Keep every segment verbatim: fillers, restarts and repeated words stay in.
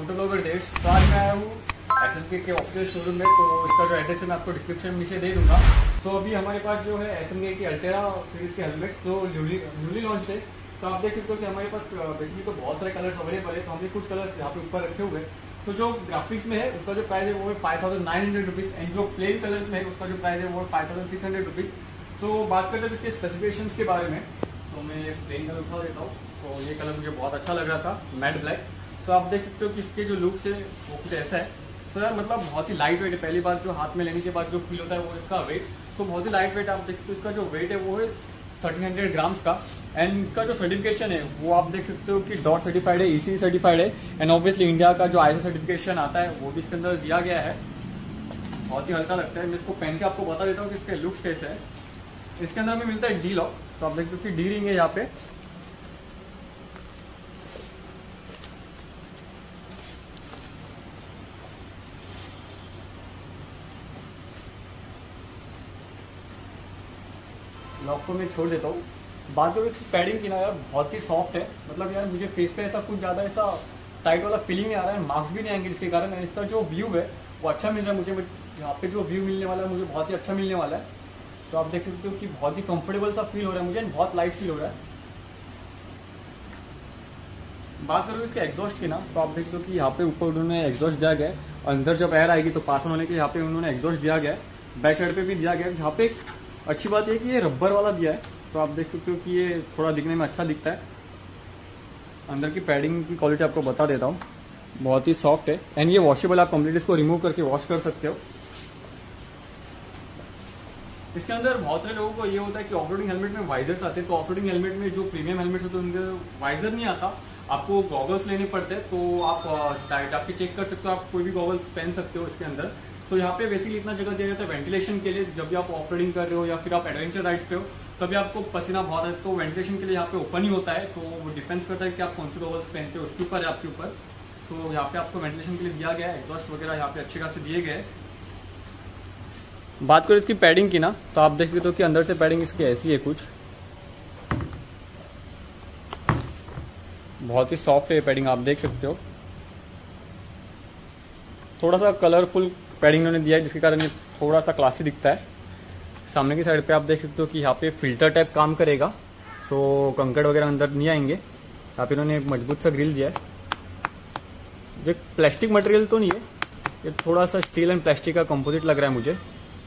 Moto blogger देश। तो आज मैं आया हूँ एस एम के के ऑफिशियल शोरूम में, तो इसका जो एड्रेस है मैं आपको डिस्क्रिप्शन में नीचे दे दूंगा। तो अभी हमारे पास जो है एस एम के की अल्टेरा सीरीज के हेलमेट्स जो न्यूली न्यूली लॉन्च है। तो आप देख सकते हो कि हमारे पास बेसिकली तो बहुत सारे कलर्स अवेलेबल है, तो हमने कुछ कलर्स यहाँ पे ऊपर रखे हुए हैं। तो जो ग्राफिक्स में है उसका जो प्राइस है वो है five thousand nine hundred rupees and जो प्लेन कलर्स में है उसका जो प्राइस है वो five thousand six hundred rupees. तो बात करते हैं इसके स्पेसिफिकेशंस के बारे में, तो मैं प्लेन कलर उठा देता हूँ। तो ये कलर मुझे बहुत अच्छा लग रहा था, मैट ब्लैक। तो आप देख सकते हो कि इसके जो लुक्स है वो कुछ ऐसा है। सो यार मतलब बहुत ही लाइट वेट है, पहली बार जो हाथ में लेने के बाद जो फील होता है वो इसका वेट। सो बहुत ही लाइट वेट, आप देख सकते हो इसका जो वेट है वो है थर्टीन हंड्रेड ग्राम्स का। एंड इसका जो सर्टिफिकेशन है वो आप देख सकते हो कि डॉट सर्टिफाइड है, ईसी सर्टिफाइड है। एंड ऑब्वियसली इंडिया का जो आईएसओ सर्टिफिकेशन आता है वो भी इसके अंदर दिया गया है। बहुत ही हल्का लगता है। मैं इसको पहन के आपको बता देता हूँ कि इसके लुक्स कैसे है। इसके अंदर हमें मिलता है डी लॉक। तो आप देख सकते हो कि डी रिंग है यहाँ पे। लॉक को मैं छोड़ देता हूँ। बात करूँ इस पैडिंग की ना यार, बहुत ही सॉफ्ट है। मतलब यार मुझे फेस पे ऐसा कुछ ज्यादा ऐसा टाइट वाला फीलिंग नहीं आ रहा है, मार्क्स भी नहीं आएंगे इसके कारण। इसका जो व्यू है वो अच्छा मिल रहा है मुझे। यहाँ पे जो व्यू मिलने वाला है मुझे बहुत ही अच्छा मिलने वाला है। तो आप देख सकते हो कि बहुत ही कंफर्टेबल सा फील हो रहा है मुझे, बहुत लाइट फील हो रहा है। बात करूँ इसके एग्जॉस्ट की ना, तो आप देखते हो कि यहाँ पे ऊपर उन्होंने एग्जॉस्ट दिया गया है। अंदर जब एयर आएगी तो पास होने के यहाँ पे उन्होंने एग्जॉस्ट दिया गया है। बैक साइड पे भी दिया गया है। यहाँ पे अच्छी बात है कि ये रबर वाला दिया है। तो आप देख सकते हो कि ये थोड़ा दिखने में अच्छा दिखता है। अंदर की पैडिंग की क्वालिटी आपको बता देता हूँ, बहुत ही सॉफ्ट है। एंड ये वॉशेबल, आप कंप्लीट इसको रिमूव करके वॉश कर सकते हो। इसके अंदर बहुत सारे लोगों को ये होता है कि ऑफरोडिंग हेलमेट में वाइजर्स आते हैं। तो ऑफरोडिंग हेलमेट में जो प्रीमियम हेलमेट होते हैं उनके वाइजर नहीं आता, आपको गॉगल्स लेने पड़ते हैं। तो आप जाके चेक कर सकते हो, आप कोई भी गॉगल्स पहन सकते हो इसके अंदर। तो यहाँ पे बेसिकली इतना जगह दिया जाता है वेंटिलेशन के लिए। जब भी आप ऑफ रोडिंग कर रहे हो या फिर आप एडवेंचर राइड्स पे हो तभी आपको पसीना बहुत है, तो वेंटिलेशन के लिए यहाँ पे ओपन ही होता है। तो वो डिपेंड्स करता है कि आप कौन से गॉगल्स पहनते हो, उसके ऊपर है आपके ऊपर। सो यहाँ पे आपको वेंटिलेशन के लिए दिया गया है, एग्जॉस्ट वगैरह यहाँ पे अच्छे खासे दिए गए। बात करो इसकी पैडिंग की ना, तो आप देख सकते हो कि अंदर से पैडिंग इसकी ऐसी है कुछ, बहुत ही सॉफ्ट है पैडिंग, आप देख सकते हो। थोड़ा सा कलरफुल पैडिंग उन्होंने दिया है जिसके कारण ये थोड़ा सा क्लासी दिखता है। सामने की साइड पे आप देख सकते हो कि यहाँ पे फिल्टर टाइप काम करेगा। सो कंकड़ वगैरह अंदर नहीं आएंगे। यहाँ पे इन्होंने एक मजबूत सा ग्रिल दिया है जो प्लास्टिक मटेरियल तो नहीं है, ये थोड़ा सा स्टील एंड प्लास्टिक का कंपोजिट लग रहा है मुझे।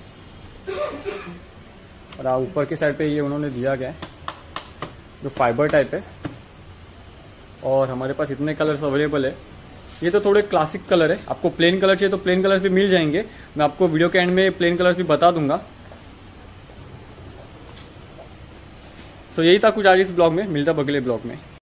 और ऊपर की साइड पे ये उन्होंने दिया गया है जो फाइबर टाइप है। और हमारे पास इतने कलर्स अवेलेबल है। ये तो थोड़े क्लासिक कलर है, आपको प्लेन कलर चाहिए तो प्लेन कलर्स भी मिल जाएंगे। मैं आपको वीडियो के एंड में प्लेन कलर्स भी बता दूंगा। तो यही था कुछ आज इस ब्लॉग में, मिलता अगले ब्लॉग में।